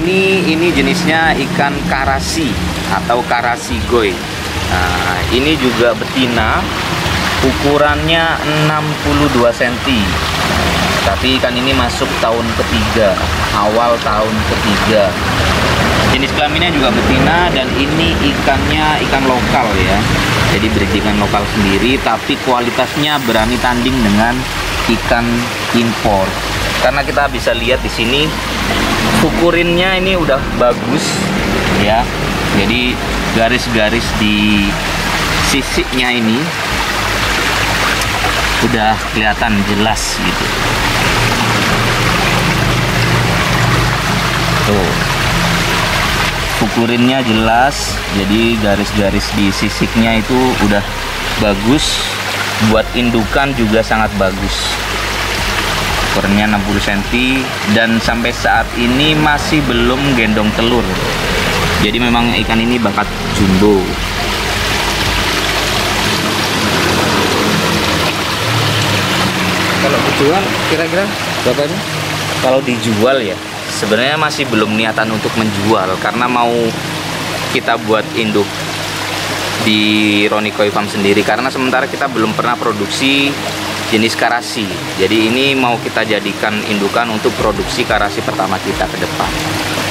ini jenisnya ikan karasi atau karasi goy. Nah, ini juga betina, ukurannya 62 cm. Tapi ikan ini masuk tahun ketiga, awal tahun ketiga. Jenis kelaminnya juga betina, dan ini ikannya ikan lokal ya. Jadi breedingan lokal sendiri, tapi kualitasnya berani tanding dengan ikan impor. Karena kita bisa lihat di sini ukurannya ini udah bagus ya. Jadi garis-garis di sisiknya ini udah kelihatan jelas gitu. Tuh, ukurannya jelas, jadi garis-garis di sisiknya itu udah bagus. Buat indukan juga sangat bagus. Ukurannya 60 cm, dan sampai saat ini masih belum gendong telur. Jadi memang ikan ini bakat jumbo. Kalau dijual kira-kira berapa ini? Kalau dijual ya, sebenarnya masih belum niatan untuk menjual, karena mau kita buat induk di Roni Koi Farm sendiri, karena sementara kita belum pernah produksi jenis karasi. Jadi ini mau kita jadikan indukan untuk produksi karasi pertama kita ke depan.